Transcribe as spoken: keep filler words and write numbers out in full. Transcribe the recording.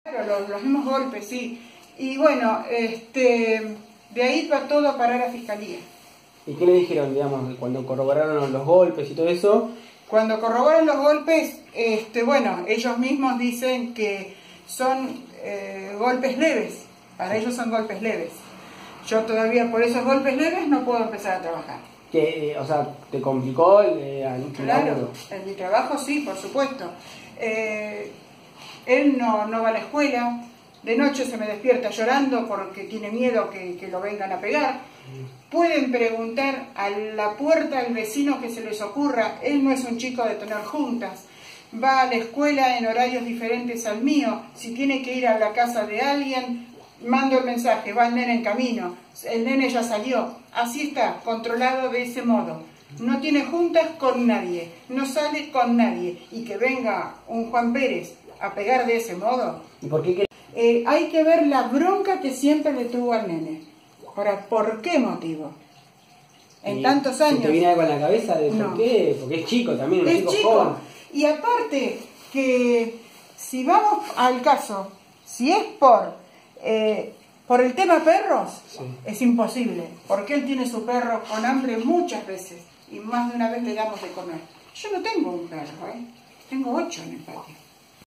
Los, los mismos golpes, sí. Y bueno, este, de ahí va todo a parar a Fiscalía. ¿Y qué le dijeron, digamos, cuando corroboraron los golpes y todo eso? Cuando corroboran los golpes, este, bueno, ellos mismos dicen que son eh, golpes leves. Para ellos son golpes leves. Yo todavía por esos golpes leves no puedo empezar a trabajar. Que, eh, o sea, ¿te complicó el, el Claro, en mi trabajo sí, por supuesto. Eh, él no, no va a la escuela, de noche se me despierta llorando porque tiene miedo que, que lo vengan a pegar. Pueden preguntar a la puerta al vecino que se les ocurra, él no es un chico de tener juntas. Va a la escuela en horarios diferentes al mío, si tiene que ir a la casa de alguien, mando el mensaje, va el nene en camino, el nene ya salió, así está, controlado de ese modo. No tiene juntas con nadie, no sale con nadie, y que venga un Juan Pérez a pegar de ese modo. ¿Y por qué? Eh, hay que ver la bronca que siempre le tuvo al nene. Ahora, ¿por qué motivo? En tantos años. ¿Te viene algo en la cabeza de no. por qué? Porque es chico también, un es chico, chico joven. Y aparte que si vamos al caso, si es por eh, por el tema perros, sí. Es imposible, porque él tiene su perro con hambre muchas veces y más de una vez le damos de comer. Yo no tengo un perro, ¿eh? Tengo ocho en el patio.